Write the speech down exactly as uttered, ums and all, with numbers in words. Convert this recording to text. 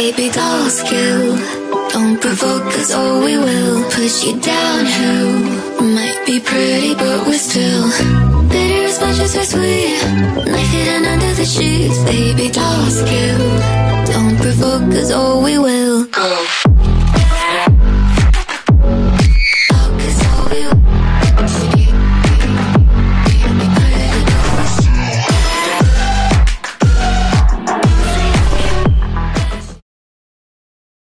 baby dolls kill. Don't provoke us or we will push you down. Who might be pretty but we're still bitter as much as we're sweet. Knife hidden under the sheets, baby dolls kill. Don't provoke us or we will go.